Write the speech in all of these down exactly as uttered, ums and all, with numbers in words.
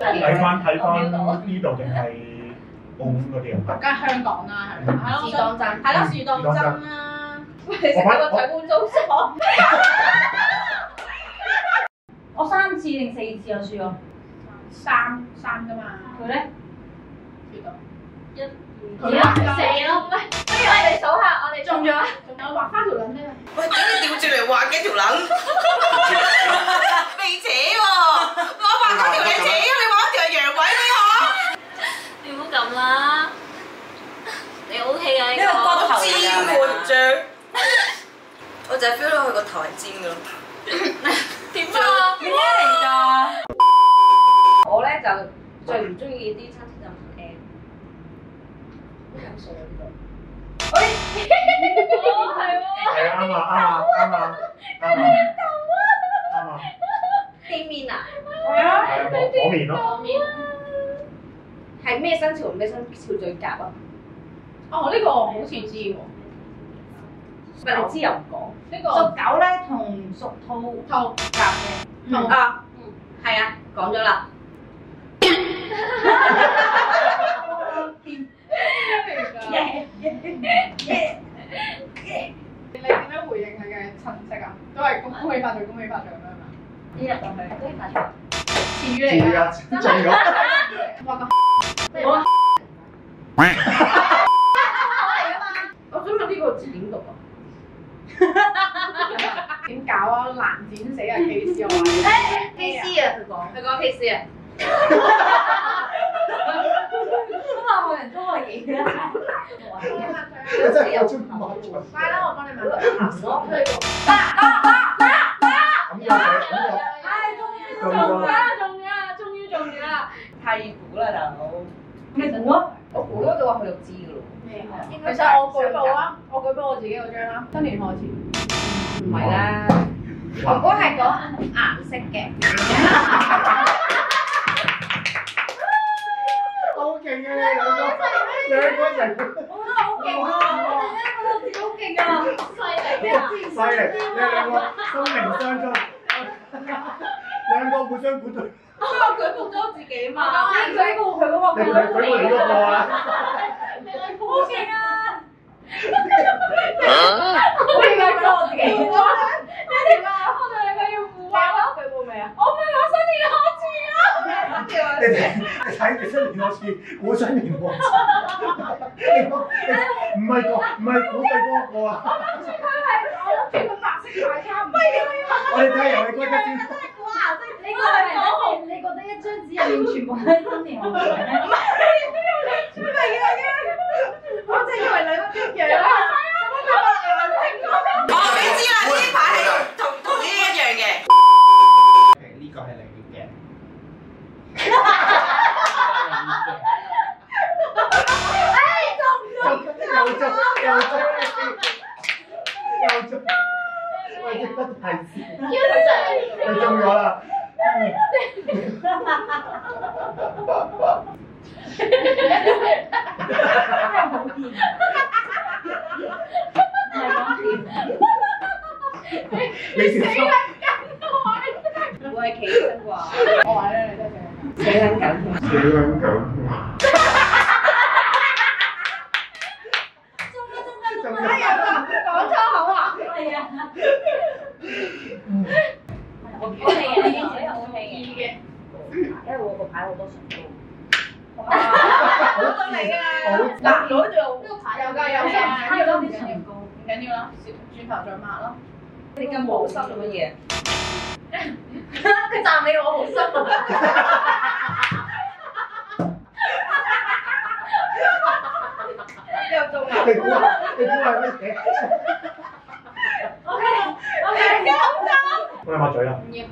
睇翻睇翻呢度定係澳門嗰啲啊？ 梗係香港啦，係咪？係咯， 試當真， 係咯，試當真啦。 喂，你食咗個嘴碗糟咗。我三次定四次有輸喎？ 三三㗎嘛。 佢咧？ 知道。一、 二、四咯，喂，不如我哋數下，我哋中咗。 仲有畫翻條撚咩？ 喂，點解調轉嚟畫嘅條撚？未扯喎，我畫嗰條你扯，你畫嗰條係陽痿呢個？ 你唔好咁啦，你 O K 啊？ 呢個骨頭尖喎張，我就係 feel 到佢個頭係尖㗎咯。 點啊？咩嚟㗎？我咧就最唔中意啲親戚就唔 M。飲水呢度。喂，哦係喎。 係啱啊啱啊啱啊啱啊啱啊！ 地面啊？ 係啊。 係啊，火火面咯。 係咩生肖同咩生肖最夾啊？ 哦，呢個我好似知喎。 喂，你知又唔講。 呢個屬狗咧同屬兔兔夾嘅。 兔啊，係啊，講咗啦。 你點樣回應佢嘅親戚啊？都係恭喜發財，恭喜發財咁樣嘛？ 一入落去，恭喜發財。 詞語嚟㗎。 知啊，中咗。 哇個我我想問呢個字點讀啊？點搞啊？難剪死啊 case 我話。 K C 啊，佢講，佢講 K C 啊。咁啊，冇人中我嘢啦。 你真係有中買錯。 快啦，我幫你問佢。 攞佢打打打打打！ 咁就係咁就。 唉，終於中咗啦！中咗啦！終於中咗啦！ 太估啦，大佬。咩估啊？我估咗嘅話，佢就知㗎咯。 咩啊？其實我舉報啊！我舉報我自己嗰張啦。新年開始。 唔係啦，如果係講顏色嘅。 好勁啊！你兩個，兩個一齊。 我覺得好勁啊！我覺得好勁啊！犀利啊！ 犀利！你哋兩個心靈相通，兩個互相鼓勵。 我舉報咗自己嘛，你舉報佢嗰個， 你佢舉報你嗰個啊！ 好勁啊！我點解舉報我自己？你點啊？我哋兩個要互話咯。舉報未啊？我咪講新年開始咯。 你睇你睇你新年我次，估新年我次。唔係個唔係估對嗰個啊！ 我諗住佢係，我諗住佢白色大卡唔係咁樣。 我哋睇下遊戲規則先。 你覺得係你覺得一張紙入面全部都係新年賀歲咩？ 唔係，唔係嘅，我真係以為兩個一樣啦。 我已經知啦，呢排係同同呢一樣嘅。 呢個係你嘅。 哎，中咗！ 又中又中又中，喂，值得提示。你中咗啦！你死撚唔會係企身啩？ 我話咧，你真係死撚緊。 死撚狗！中咗哎呀，講粗口啊！ 係啊。我 OK 嘅，呢啲我 OK 嘅。因為我個牌好多神都。 好到你啊！嗱，攞住呢個牌有㗎有㗎，唔緊要咯，唔緊要，唔緊要啦，轉頭再抹咯。 你咁冇心做乜嘢？佢讚美我好心啊！又中啊！ 你估下，你估下咩嘢？ OK OK， 夠鐘。 我哋抹嘴啦。 唔要。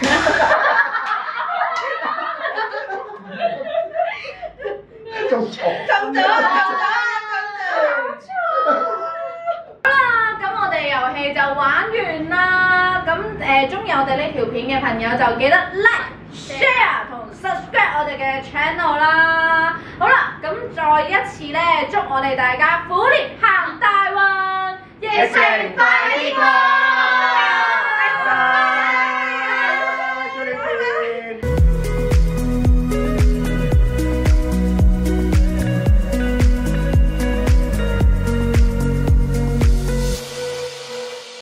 中錯。 中咗，中咗，中咗。好啦，咁我哋遊戲就玩完啦。咁誒，中意我哋呢條片嘅朋友就記得 like、share 同 subscribe 我哋嘅 channel 啦。好啦，咁再一次咧，祝我哋大家虎年行大運，疫情快啲過。